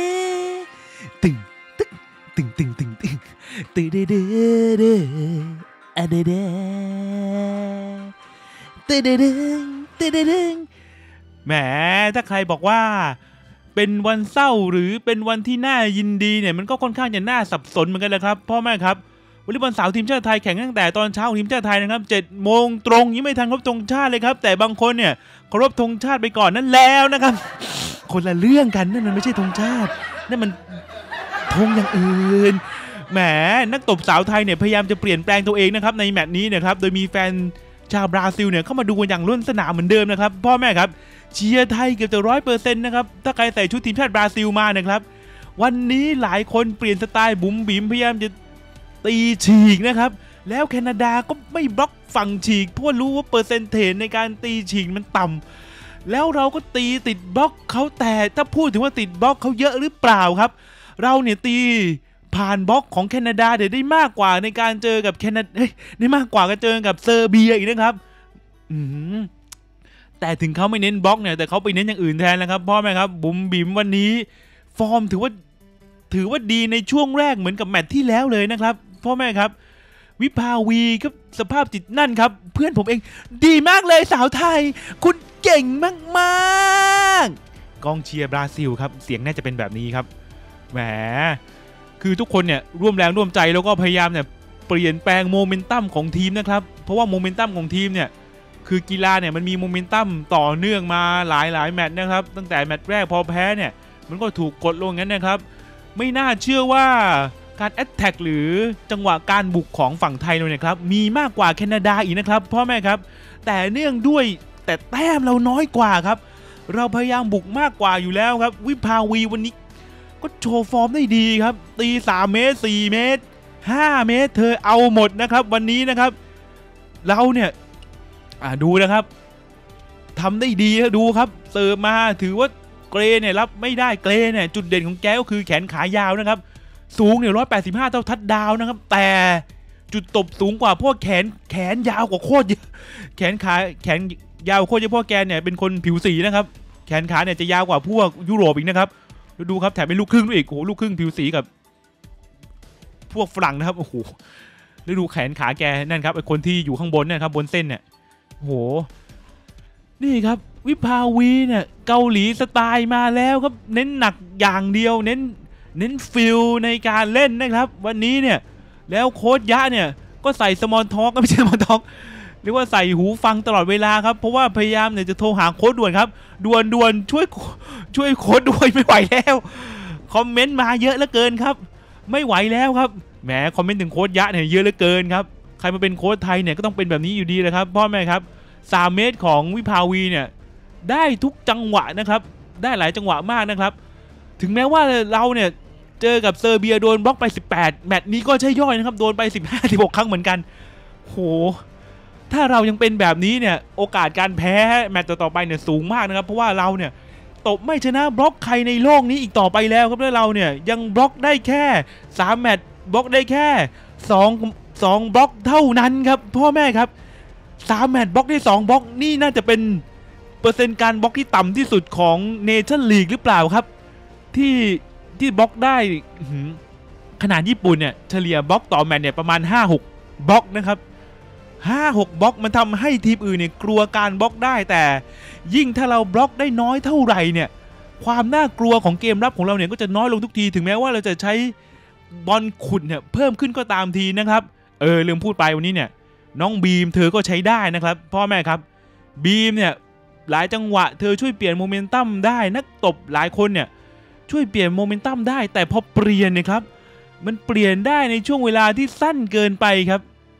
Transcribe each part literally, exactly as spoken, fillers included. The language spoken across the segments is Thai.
ตึงตึงตึงตึงตึงตึงตึงเด้เด้เด้อะเด้เด้ตึงเด้เด้ตึงเด้เด้แหมถ้าใครบอกว่าเป็นวันเศร้าหรือเป็นวันที่น่ายินดีเนี่ยมันก็ค่อนข้างจะน่าสับสนเหมือนกันเลยครับพ่อแม่ครับวอลเลย์บอลสาวทีมชาติไทยแข่งตั้งแต่ตอนเช้าของทีมชาติไทยนะครับเจ็ดโมงตรงยังไม่ทันครบธงชาติเลยครับแต่บางคนเนี่ยเคารพธงชาติไปก่อนนั่นแล้วนะครับคนละเรื่องกันนั่นมันไม่ใช่ธงชาตินั่นมันธงอย่างอื่นแหมนักตบสาวไทยเนี่ยพยายามจะเปลี่ยนแปลงตัวเองนะครับในแมตช์นี้นะครับโดยมีแฟนชาวบราซิลเนี่ยเข้ามาดูกันอย่างล้นสนามเหมือนเดิมนะครับพ่อแม่ครับเชียร์ไทยเกือบจะร้อยเปอร์เซ็นต์นะครับถ้าใครใส่ชุดทีมชาติบราซิลมานะครับวันนี้หลายคนเปลี่ยนสไตล์บุ๋มบิ๋มพยายามจะตีฉีกนะครับแล้วแคนาดาก็ไม่บล็อกฝั่งฉีกเพราะรู้ว่าเปอร์เซ็นเทจในการตีฉีกมันต่ำแล้วเราก็ตีติดบล็อกเขาแต่ถ้าพูดถึงว่าติดบล็อกเขาเยอะหรือเปล่าครับเราเนี่ยตีผ่านบล็อกของแคนาดาเดี๋ยวได้มากกว่าในการเจอกับแคนาดาได้มากกว่าการเจอกับเซอร์เบียอีกนะครับอืมแต่ถึงเขาไม่เน้นบล็อกเนี่ยแต่เขาไปเน้นอย่างอื่นแทนนะครับพ่อแม่ครับบุ๋มบิ๋มวันนี้ฟอร์มถือว่าถือว่าดีในช่วงแรกเหมือนกับแมตช์ที่แล้วเลยนะครับพ่อแม่ครับวิภาวีครับสภาพจิตนั่นครับเพื่อนผมเองดีมากเลยสาวไทยคุณเก่งมากๆกองเชียร์บราซิลครับเสียงน่าจะเป็นแบบนี้ครับแหมคือทุกคนเนี่ยร่วมแรงร่วมใจแล้วก็พยายามเนี่ยเปลี่ยนแปลงโมเมนตัมของทีมนะครับเพราะว่าโมเมนตัมของทีมเนี่ยคือกีฬาเนี่ยมันมีโมเมนตัมต่อเนื่องมาหลายหลายแมตช์นะครับตั้งแต่แมตช์แรกพอแพ้เนี่ยมันก็ถูกกดลงงั้นนะครับไม่น่าเชื่อว่าการแอตแทกหรือจังหวะการบุกของฝั่งไทยเราเนี่ยครับมีมากกว่าแคนาดาอีกนะครับพ่อแม่ครับแต่เนื่องด้วยแต่แต้มเราน้อยกว่าครับเราพยายามบุกมากกว่าอยู่แล้วครับวิภาวีวันนี้ก็โชว์ฟอร์มได้ดีครับตีสามเมตรสี่เมตรห้าเมตรเธอเอาหมดนะครับวันนี้นะครับเราเนี่ยดูนะครับทำได้ดีดูครับเสิร์ฟมาถือว่าเกรเนี่ยรับไม่ได้เกรเนี่ยจุดเด่นของแกก็คือแขนขายาวนะครับสูงเนี่ยร้อยแปดสิบห้าเท่าทัดดาวนะครับแต่จุดตบสูงกว่าพวกแขนแขนยาวกว่าโคตรเยอะแขนขาแขนยาวโคตรเยอะพวกแกเนี่ยเป็นคนผิวสีนะครับแขนขาเนี่ยจะยาวกว่าพวกยุโรปอีกนะครับดูครับแถมเป็นลูกครึ่งด้วยอีกโอ้โหลูกครึ่งผิวสีกับพวกฝรั่งนะครับโอ้โหแล้วดูแขนขาแกนั่นครับไอคนที่อยู่ข้างบนเนี่ยครับบนเส้นเนี่ยโอ้โหนี่ครับวิภาวีเนี่ยเกาหลีสไตล์มาแล้วครับเน้นหนักอย่างเดียวเน้นเน้นฟิลในการเล่นนะครับวันนี้เนี่ยแล้วโค้ชยะเนี่ยก็ใส่สมอลท็อกก็ไม่ใช่สมอลท็อกเรียกว่าใส่หูฟังตลอดเวลาครับเพราะว่าพยายามเนี่ยจะโทรหาโค้ชด่วนครับด่วนด่วนช่วยช่วยโค้ชด้วยไม่ไหวแล้วคอมเมนต์มาเยอะเหลือเกินครับไม่ไหวแล้วครับแหมคอมเมนต์ถึงโค้ชยะเนี่ยเยอะเหลือเกินครับใครมาเป็นโค้ชไทยเนี่ยก็ต้องเป็นแบบนี้อยู่ดีเลยครับพ่อแม่ครับสามเมตรของวิภาวีเนี่ยได้ทุกจังหวะนะครับได้หลายจังหวะมากนะครับถึงแม้ว่าเราเนี่ยเจอกับเซอร์เบียโดนบล็อกไปสิบแปดแมตช์นี้ก็ใช่ย่อยนะครับโดนไปสิบห้า สิบหกครั้งเหมือนกันโหถ้าเรายังเป็นแบบนี้เนี่ยโอกาสการแพ้แมตช์ต่อๆไปเนี่ยสูงมากนะครับเพราะว่าเราเนี่ยตบไม่ชนะบล็อกใครในโลกนี้อีกต่อไปแล้วครับแล้วเราเนี่ยยังบล็อกได้แค่สามแมตช์บล็อกได้แค่สอง สองบล็อกเท่านั้นครับพ่อแม่ครับสามแมตช์บล็อกได้สองบล็อกนี่น่าจะเป็นเปอร์เซ็นต์การบล็อกที่ต่ำที่สุดของเนชั่นลีกหรือเปล่าครับที่ที่บล็อกได้ขนาดญี่ปุ่นเนี่ยเฉลี่ยบล็อกต่อแมตช์เนี่ยประมาณ ห้าหก บล็อกนะครับ ห้าหก บล็อกมันทำให้ทีมอื่นเนี่ยกลัวการบล็อกได้แต่ยิ่งถ้าเราบล็อกได้น้อยเท่าไหร่เนี่ยความน่ากลัวของเกมรับของเราเนี่ยก็จะน้อยลงทุกทีถึงแม้ว่าเราจะใช้บอลขุดเนี่ยเพิ่มขึ้นก็ตามทีนะครับเออลืมพูดไปวันนี้เนี่ยน้องบีมเธอก็ใช้ได้นะครับพ่อแม่ครับบีมเนี่ยหลายจังหวะเธอช่วยเปลี่ยนโมเมนตัมได้นักตบหลายคนเนี่ยช่วยเปลี่ยนโมเมนตัมได้แต่พอเปลี่ยนเนี่ยครับมันเปลี่ยนได้ในช่วงเวลาที่สั้นเกินไปครับพ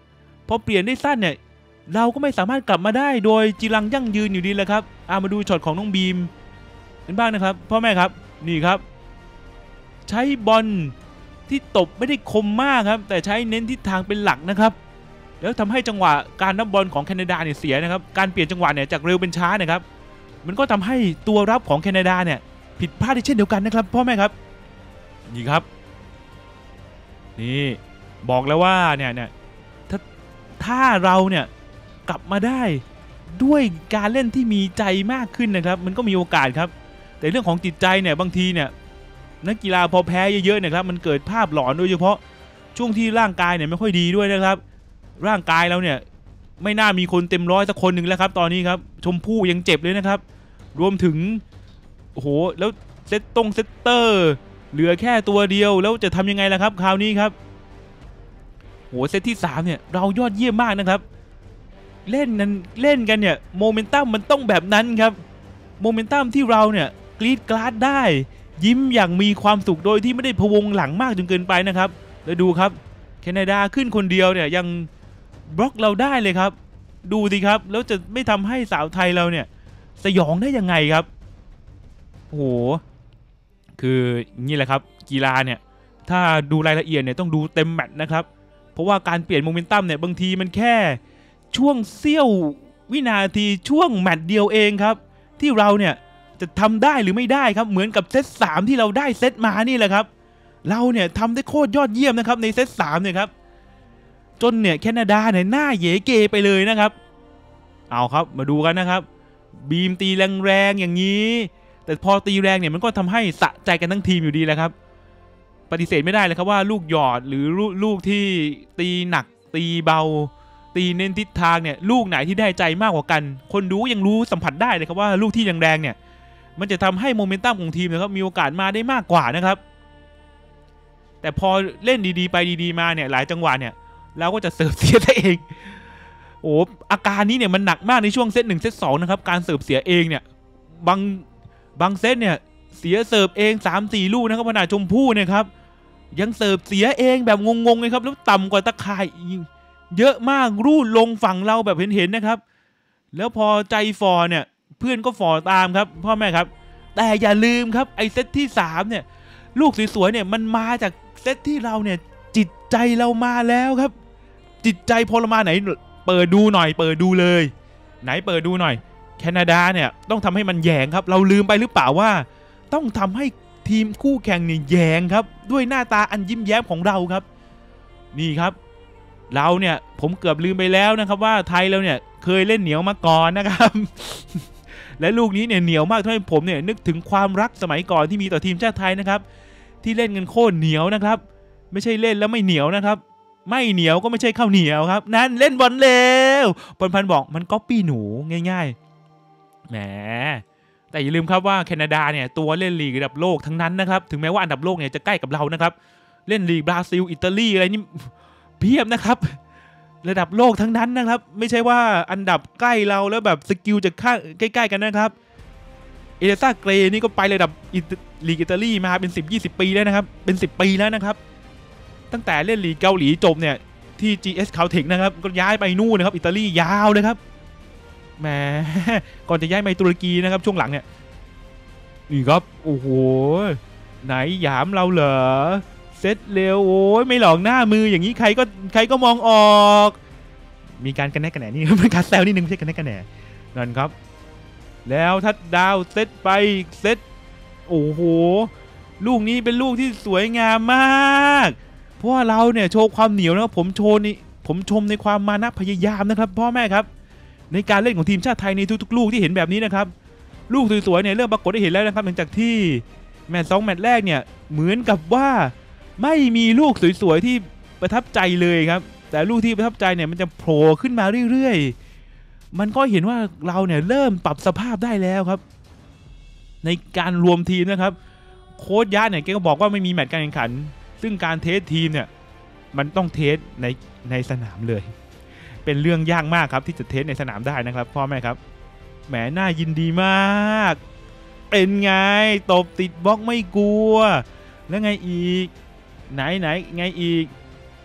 พอเปลี่ยนได้สั้นเนี่ยเราก็ไม่สามารถกลับมาได้โดยจีรังยั่งยืนอยู่ดีแหละครับอามาดูช็อตของน้องบีมกันบ้างนะครับพ่อแม่ครับนี่ครับใช้บอลที่ตบไม่ได้คมมากครับแต่ใช้เน้นทิศทางเป็นหลักนะครับแล้วทำให้จังหวะการนับบอลของแคนาดาเนี่ยเสียนะครับการเปลี่ยนจังหวะเนี่ยจากเร็วเป็นช้านะครับมันก็ทำให้ตัวรับของแคนาดาเนี่ยผิดพลาดได้เช่นเดียวกันนะครับพ่อแม่ครับนี่ครับนี่บอกแล้วว่าเนี่ยเนี่ยถ้าถ้าเราเนี่ยกลับมาได้ด้วยการเล่นที่มีใจมากขึ้นนะครับมันก็มีโอกาสครับแต่เรื่องของจิตใจเนี่ยบางทีเนี่ยนักกีฬาพอแพ้เยอะๆนะครับมันเกิดภาพหลอนโดยเฉพาะช่วงที่ร่างกายเนี่ยไม่ค่อยดีด้วยนะครับร่างกายเราเนี่ยไม่น่ามีคนเต็มร้อยสักคนหนึ่งแล้วครับตอนนี้ครับชมพู่ยังเจ็บเลยนะครับรวมถึงโอ้โหแล้วเซตตรงเซตเตอร์เหลือแค่ตัวเดียวแล้วจะทำยังไงล่ะครับคราวนี้ครับโหเซตที่สามเนี่ยเรายอดเยี่ยมมากนะครับเล่นกันเล่นกันเนี่ยโมเมนตัมมันต้องแบบนั้นครับโมเมนตัมที่เราเนี่ยกรี๊ดกราดได้ยิ้มอย่างมีความสุขโดยที่ไม่ได้พะวงหลังมากจนเกินไปนะครับแล้วดูครับแคนาดาขึ้นคนเดียวเนี่ยยังบล็อกเราได้เลยครับดูสิครับแล้วจะไม่ทำให้สาวไทยเราเนี่ยสยองได้ยังไงครับโอ้โหคือนี่แหละครับกีฬาเนี่ยถ้าดูรายละเอียดเนี่ยต้องดูเต็มแมตช์นะครับเพราะว่าการเปลี่ยนโมเมนตัมเนี่ยบางทีมันแค่ช่วงเสี้ยววินาทีช่วงแมตช์เดียวเองครับที่เราเนี่ยจะทำได้หรือไม่ได้ครับเหมือนกับเซตสามที่เราได้เซตมานี่แหละครับเราเนี่ยทำได้โคตรยอดเยี่ยมนะครับในเซตสามเนี่ยครับจนเนี่ยแคนาดาเนี่ยหน้าเยเกไปเลยนะครับเอาครับมาดูกันนะครับบีมตีแรงๆอย่างนี้แต่พอตีแรงเนี่ยมันก็ทำให้สะใจกันทั้งทีมอยู่ดีแหละครับปฏิเสธไม่ได้เลยครับว่าลูกหยอดหรือลูกที่ตีหนักตีเบาตีเน้นทิศทางเนี่ยลูกไหนที่ได้ใจมากกว่ากันคนดูยังรู้สัมผัสได้เลยครับว่าลูกที่แรงๆเนี่ยมันจะทำให้โมเมนตัมของทีมนะครับมีโอกาสมาได้มากกว่านะครับแต่พอเล่นดีๆไปดีๆมาเนี่ยหลายจังหวะเนี่ยเราก็จะเสิร์ฟเสียตัวเองโอ้อาการนี้เนี่ยมันหนักมากในช่วงเซตหนึ่งเซตสองนะครับการเสิร์ฟเสียเองเนี่ยบางบางเซตเนี่ยเสียเสิร์ฟเอง สามสี่ ลูกนะครับขนาดชมพู่เนี่ยครับยังเสิร์ฟเสียเองแบบงงๆเลยครับแล้วต่ำกว่าตะข่ายเยอะมากรูดลงฝั่งเราแบบเห็นๆนะครับแล้วพอใจฟอร์เนี่ยเพื่อนก็ฟอร์ตามครับพ่อแม่ครับแต่อย่าลืมครับไอเซตที่สามเนี่ยลูกสวยๆเนี่ยมันมาจากเซตที่เราเนี่ยจิตใจเรามาแล้วครับจิตใจพลมาไหนเปิดดูหน่อยเปิดดูเลยไหนเปิดดูหน่อยแคนาดาเนี่ยต้องทำให้มันแยงครับเราลืมไปหรือเปล่าว่าต้องทำให้ทีมคู่แข่งเนี่ยแยงครับด้วยหน้าตาอันยิ้มแย้มของเราครับนี่ครับเราเนี่ยผมเกือบลืมไปแล้วนะครับว่าไทยเราเนี่ยเคยเล่นเหนียวมาก่อนนะครับ และลูกนี้เนี่ยเหนียวมากทำให้ผมเนี่ยนึกถึงความรักสมัยก่อนที่มีต่อทีมชาติไทยนะครับที่เล่นกันโคตรเหนียวนะครับไม่ใช่เล่นแล้วไม่เหนียวนะครับไม่เหนียวก็ไม่ใช่ข้าวเหนียวครับนั่นเล่นบอลเร็วปนพันบอกมันก๊อปปี้หนูง่ายๆแหมแต่อย่าลืมครับว่าแคนาดาเนี่ยตัวเล่นลีกระดับโลกทั้งนั้นนะครับถึงแม้ว่าอันดับโลกเนี่ยจะใกล้กับเรานะครับเล่นลีกบราซิลอิตาลีอะไรนี่เพียบนะครับระดับโลกทั้งนั้นนะครับไม่ใช่ว่าอันดับใกล้เราแล้วแบบสกิลจะข้างใกล้ๆกันนะครับเอเลซ่าเกรนี่ก็ไประดับลีกอิตาลีมาเป็น สิบ ยี่สิบ ปีแล้วนะครับเป็นสิบปีแล้วนะครับตั้งแต่เล่นลีกเกาหลีจบเนี่ยที่ จี เอส Caltech นะครับก็ย้ายไปนู่นนะครับอิตาลียาวเลยครับแหมก่อนจะย้ายไปตุรกีนะครับช่วงหลังเนี่ยนี่ครับโอ้โหไหนหยามเราเหรอเซตเร็วโอ้ยไม่หลอกหน้ามืออย่างนี้ใครก็ใครก็มองออกมีการกันแนกกันแหนนี่เป็นการแซวนิดนึงไม่ใช่กันแนกกันแหนนั่นครับแล้วทัดดาวเซตไปเซตโอ้โหลูกนี้เป็นลูกที่สวยงามมากเพราะว่าเราเนี่ยโชว์ความเหนียวนะครับผมโชว์นี่ผมชมในความมานะพยายามนะครับพ่อแม่ครับในการเล่นของทีมชาติไทยในทุกๆลูกที่เห็นแบบนี้นะครับลูกสวยๆเนี่ยเริ่มปรากฏได้เห็นแล้วนะครับหลังจากที่แมตช์สองแมตช์แรกเนี่ยเหมือนกับว่าไม่มีลูกสวยๆที่ประทับใจเลยครับแต่ลูกที่ประทับใจเนี่ยมันจะโผล่ขึ้นมาเรื่อยๆมันก็เห็นว่าเราเนี่ยเริ่มปรับสภาพได้แล้วครับในการรวมทีมนะครับโค้ชยะเนี่ยแกก็บอกว่าไม่มีแมตช์การแข่งขันซึ่งการเทสทีมเนี่ยมันต้องเทสในในสนามเลยเป็นเรื่องยากมากครับที่จะเทสในสนามได้นะครับพ่อแม่ครับแหมน่ายินดีมากเป็นไงตบติดบล็อกไม่กลัวแล้วไงอีกไหนไหนไงอีก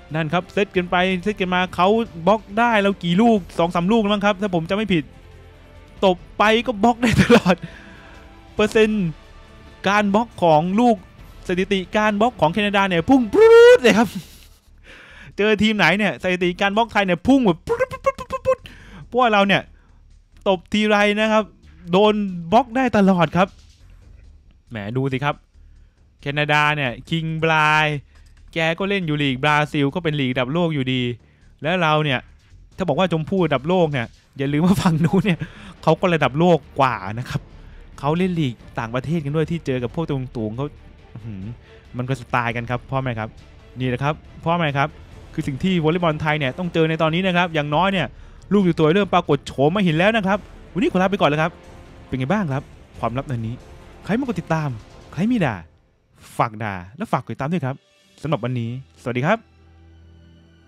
นั่นครับเซตกันไปเซตกันมาเขาบล็อกได้แล้วกี่ลูกสองสามลูกมั้งครับถ้าผมจะไม่ผิดตบไปก็บล็อกได้ตลอดเปอร์เซ็นต์การบล็อกของลูกสถิติการบล็อกของแคนาดาเนี่ยพุ่งปรู๊ดเลยครับเจอทีมไหนเนี่ยสถิติการบล็อกไทยเนี่ยพุ่งแบบปุ๊ดปุ๊ดปุ๊ดปุ๊ดปุ๊ดเพราะว่าเราเนี่ยตบทีไรนะครับโดนบล็อกได้ตลอดครับแหมดูสิครับแคนาดาเนี่ยคิงบรายแกก็เล่นอยู่ลีกบราซิลก็เป็นลีกระดับโลกอยู่ดีแล้วเราเนี่ยถ้าบอกว่าชมพู่ระดับโลกเนี่ยอย่าลืมว่าฝั่งนู้นเนี่ยเขาก็ระดับโลกกว่านะครับเขาเล่นลีกต่างประเทศกันด้วยที่เจอกับพวกตรงๆเขามันก็สไตล์กันครับพ่อแม่ครับนี่นะครับพ่อแม่ครับคือสิ่งที่วอลเลย์บอลไทยเนี่ยต้องเจอในตอนนี้นะครับอย่างน้อยเนี่ยลูกอยู่ตัวเริ่มปรากฏโฉมมาเห็นแล้วนะครับวันนี้ขอลาไปก่อนแล้วครับเป็นไงบ้างครับความลับในนี้ใครมากดติดตามใครมีด่าฝากด่าและฝากกดติดตามด้วยครับสำหรับวันนี้สวัสดีครับ